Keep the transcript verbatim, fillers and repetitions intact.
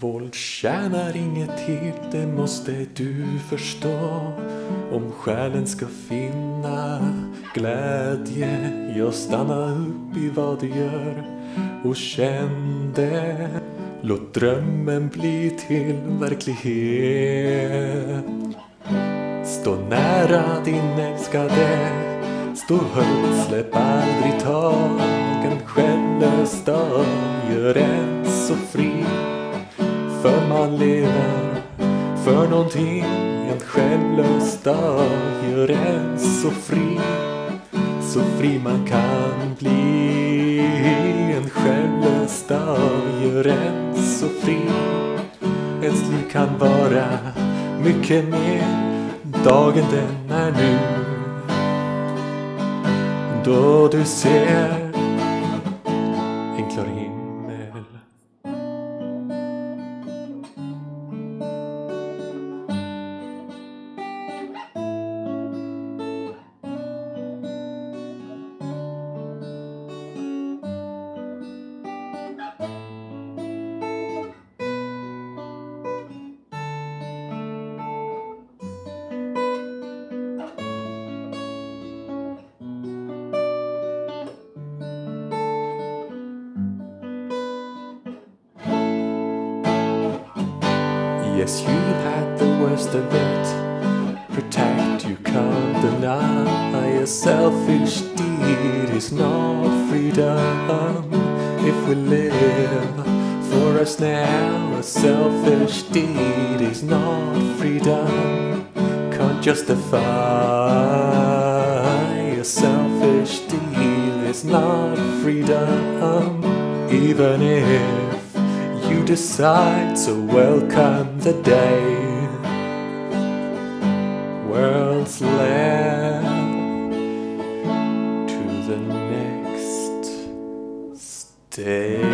Våld tjänar inget till, det måste du förstå. Om själen ska finna glädje, jag stanna upp i vad du gör och känn det. Låt drömmen bli till verklighet. Stå nära din älskade, stå högt, släpp aldrig tagen. Själlös dag, gör en så fri. För man lever för någonting. En själlös dag, gör en så fri. Så fri man kan bli. En själlös dag, gör en så fri. Ens liv kan vara mycket mer. Dagen den är nu, då du ser en klar himmel. Yes, you had the worst of it. Protect, you can't deny. A selfish deed is not freedom. If we live for us now, a selfish deed is not freedom. Can't justify. A selfish deed is not freedom. Even if you decide, so welcome the day. World's led to the next stage.